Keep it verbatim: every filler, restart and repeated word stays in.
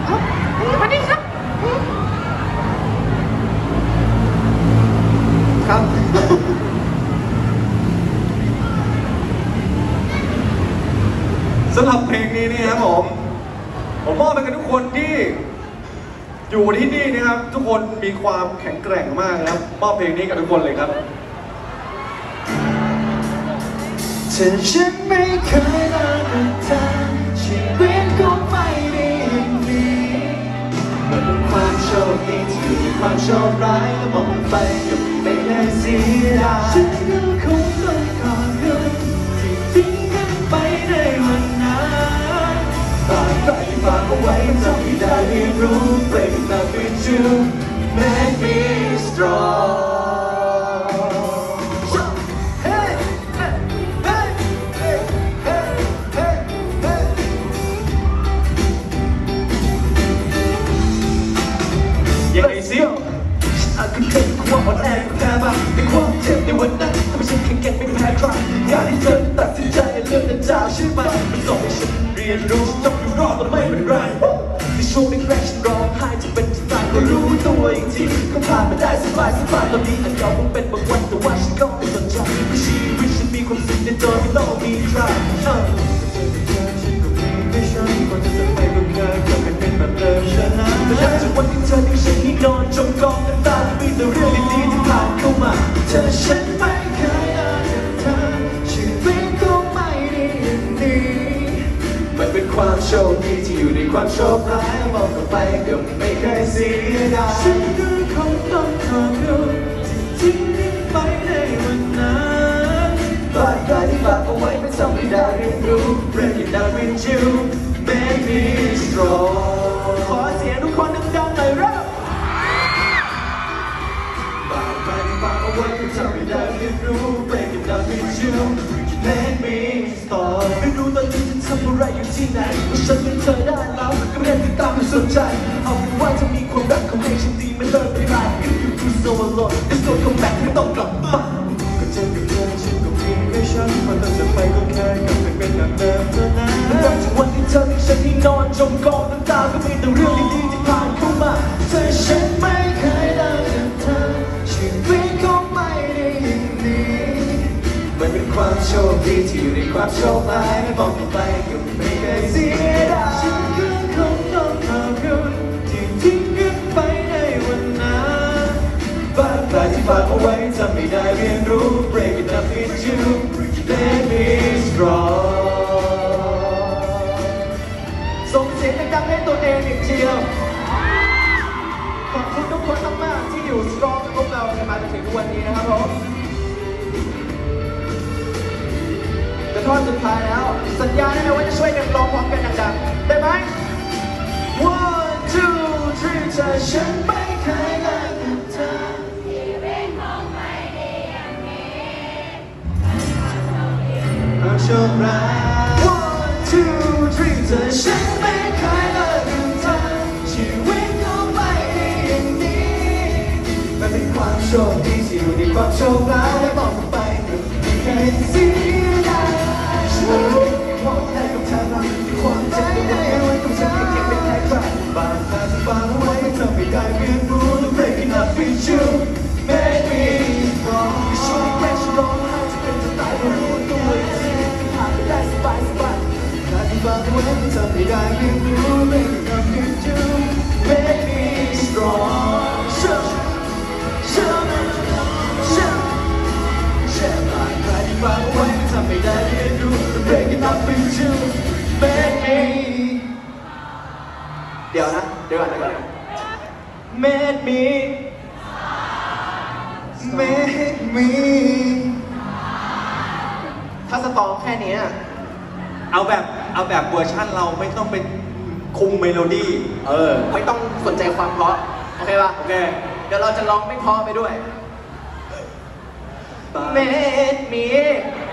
ครับสวัสดีครับครับสำหรับเพลงนี้นี่ครับผมผมมอบไปกับทุกคนที่อยู่ที่นี่นะครับทุกคนมีความแข็งแกร่งมากนะครับมอบเพลงนี้กับทุกคนเลยครับถ้าฉันไม่เคยเลิกกับเธอชีวิตก็ไม่ได้อย่างนี้มันเป็นความโชคดีที่อยู่ในความโชคร้ายและมองไปก็ไม่ได้เสียดายฉันก็คงต้องขอคุณที่ทิ้งกันไปในวันนั้นบางครั้งที่ฝากเอาไว้ทำให้ได้เรียนรู้ Break it up with you Make me strong ยังไงซิอาจจะเคยความอ่อนแอกับแพ้บ้างแต่ความเจ็บในวันนั้นทำให้ฉันแข็งแกร่งไม่แพ้ใครการที่เธอตัดสินใจเลือกเดินจากฉันไปมันสอนให้ฉันเรียนรู้ต้องอยู่รอดแต่ไม่เป็นไรในช่วงแรกๆฉันร้องไห้จะเป็นจะตายก็รู้ตัวอีกทีก็ผ่านมาได้สบายสบายตอนนี้อาจจะคงเป็นบางวันแต่ว่าฉันก็ไม่สนใจชีวิตฉันมีความสุขในตัวไม่ต้องมีใครแต่ยังจากวันที่เธอทิ้งฉันให้นอนจมกองน้ำตามีแต่เรื่องดีๆที่ผ่านเข้ามาเธอฉันไม่เคยเลิกกับเธอชีวิตก็ไม่ได้อย่างนี้มันเป็นความโชคดีที่อยู่ในความโชคร้ายมองกลับไปก็ไม่เคยเสียดายฉันก็คงต้องขอคุณที่ทิ้งกันไปในวันนั้นบาดแผลที่ฝากเอาไว้ไม่ทำให้ได้เรียนรู้ Break it down with you Make me strong ขอเสียงทุกคนดังๆหน่อยเร็วบาดแผลที่ฝากเอาไว้ไม่ทำให้ได้เรียนรู้ Break it down with you Make me strong ไม่รู้ตอนนี้ฉันทำอะไรอยู่ที่ไหนว่าฉันเป็นเธอได้แล้วก็ไม่ได้ติดตามไม่สนใจเอาเป็นว่าจะมีความรักของให้ฉันดีไม่เลิกไม่ลา If you feel so alone Let's go come back ไม่ต้องกลับมาก็เจอกับเธอฉันก็เพียงแค่ฉันพอเธอจะไปก็แค่กลับไปเป็นแบบเดิมเท่านั้นนับจากวันที่เธอทิ้งฉันให้นอนจมกองน้ำตาก็มีแต่เรื่องดีๆที่ผ่านเข้ามาเธอฉันไม่เคยเลิกกับเธอชีวิตก็ไม่ได้อย่างนี้มันเป็นความโชคดีที่อยู่ในความโชคร้ายไม่มองกลับไปก็ไม่เคยเสียดายฉันก็คงต้องขอบคุณที่ทิ้งกันไปในวันนั้นบาดแผลที่ฝากเอาไว้ทำไม่ได้เรียนรู้ Break it up with you Make me strong ส่งเสียงดังๆให้ตัวเองอีกทีเดียวขอบคุณทุกคนมากๆที่อยู่ strong กับพวกเรากันมาจนถึงทุกวันนี้นะครับผมจะทอดสุดท้ายแล้วสัญญาได้ไหมว่าจะช่วยกันร้องพร้อมกันดังๆได้ไหม one two three เธอฉันไม่เคยเลิกกับเธอชีวิตคงไม่ดีอย่างนี้ความโชคร้าย one two three เธอฉันไม่เคยเลิกกับเธอชีวิตคงไม่ดีอย่างนี้มันเป็นความโชคดีที่อยู่ในความโชคร้ายและมองไปก็ไม่เคยเสียดายมองได้กับเธอเราความเจ็บในวันของฉันไม่เก็บเป็นแค่ใครบางครั้งที่ฟังไว้เธอไม่ได้เรียนรู้ Break it up with you Make me strong ช่วยแค่ฉันร้องไห้จะเป็นจะตายก็รู้ตัวอีกทีผ่านไปได้สบายสบายครั้งที่ฟังไว้เธอไม่ได้เรียนรู้ Break it up with you Make me strong เชื่อเชื่อเชื่อเชื่อบางครั้งที่ฟังไว้เธอไม่ได้เรียนรู้ Break it up with you Make me เดี๋ยวนะเดี๋ยวก่อนเดี๋ยวก่อน Make me Make me ถ้าสตองแค่นี้เอาแบบเอาแบบเวอร์ชั่นเราไม่ต้องเป็นคุมเมโลดี้เออไม่ต้องสนใจความเพราะโอเคป่ะโอเคเดี๋ยวเราจะร้องไม่เพราะไปด้วย Make me